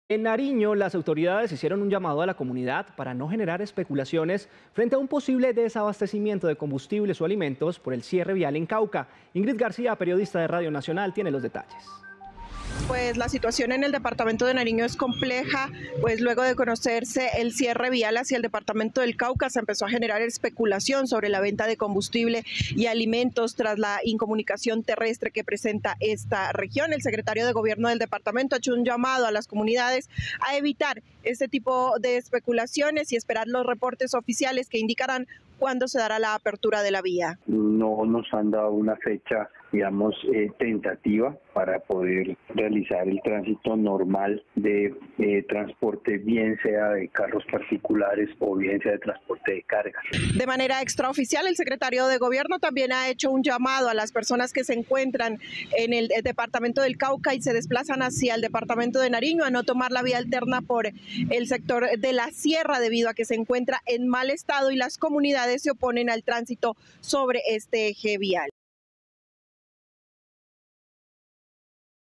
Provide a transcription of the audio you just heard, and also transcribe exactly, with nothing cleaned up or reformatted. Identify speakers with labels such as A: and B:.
A: En Nariño, las autoridades hicieron un llamado a la comunidad para no generar especulaciones frente a un posible desabastecimiento de combustibles o alimentos por el cierre vial en Cauca. Ingrid García, periodista de Radio Nacional, tiene los detalles.
B: Pues la situación en el departamento de Nariño es compleja, pues luego de conocerse el cierre vial hacia el departamento del Cauca se empezó a generar especulación sobre la venta de combustible y alimentos tras la incomunicación terrestre que presenta esta región. El secretario de Gobierno del departamento ha hecho un llamado a las comunidades a evitar este tipo de especulaciones y esperar los reportes oficiales que indicarán cuándo se dará la apertura de la vía.
C: No nos han dado una fecha, digamos, eh, tentativa para poder realizar el tránsito normal de eh, transporte, bien sea de carros particulares o bien sea de transporte de carga.
B: De manera extraoficial, el secretario de Gobierno también ha hecho un llamado a las personas que se encuentran en el departamento del Cauca y se desplazan hacia el departamento de Nariño a no tomar la vía alterna por el sector de la sierra debido a que se encuentra en mal estado y las comunidades se oponen al tránsito sobre este eje vial.